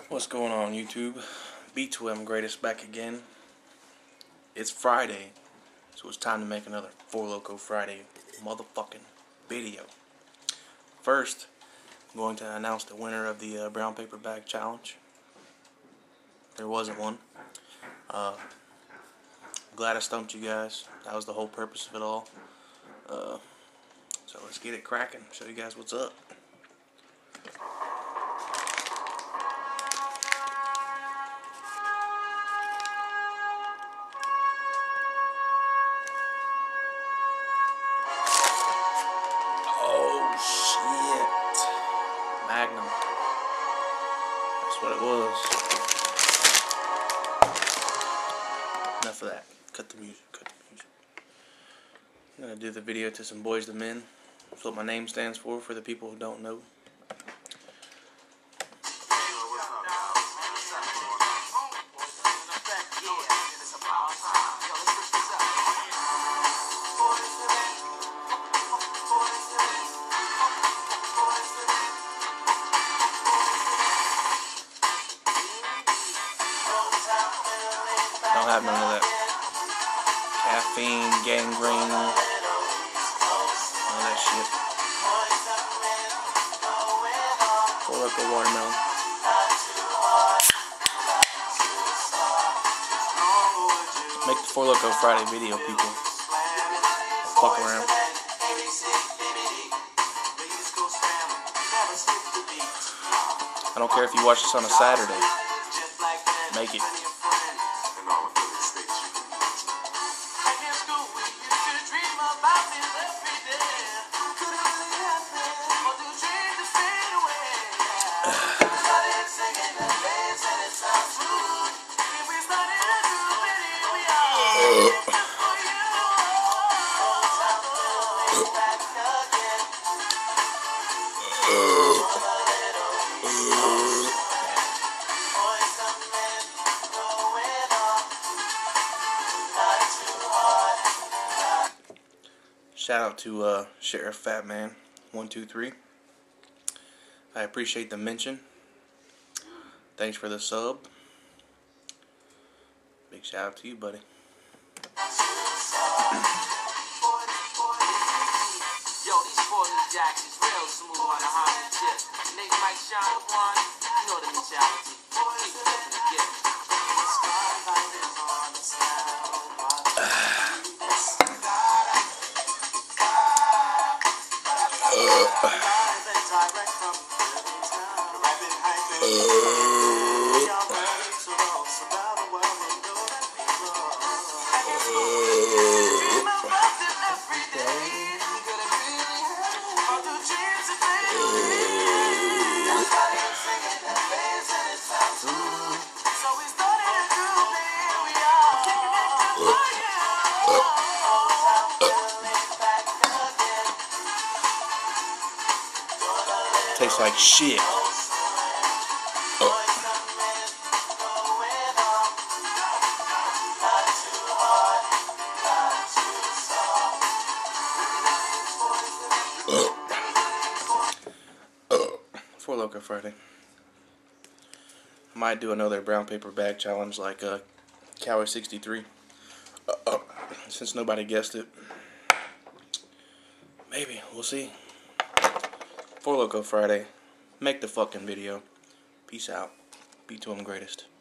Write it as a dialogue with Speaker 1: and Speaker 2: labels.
Speaker 1: What's going on, YouTube? B2M Greatest back again. It's Friday, so it's time to make another Four Loko Friday motherfucking video. First, I'm going to announce the winner of the brown paper bag challenge. There wasn't one. Glad I stumped you guys. That was the whole purpose of it all. So let's get it cracking. Show you guys what's up. Oh shit. Magnum. That's what it was. Enough of that. Cut the music. I'm gonna do the video to some Boyz II Men. That's what my name stands for the people who don't know. Don't have none of that caffeine, gangrene, none of that shit. Four Loko watermelon. Make the Four Loko Friday video, people. Don't fuck around. I don't care if you watch this on a Saturday. Make it. Shout out to Sheriff Fatman 123. I appreciate the mention. Thanks for the sub. Big shout out to you, buddy. Tastes like shit. Four Loko Friday. I might do another brown paper bag challenge like Cali 63. Since nobody guessed it. Maybe. We'll see. Four Loko Friday. Make the fucking video. Peace out. B2M Greatest.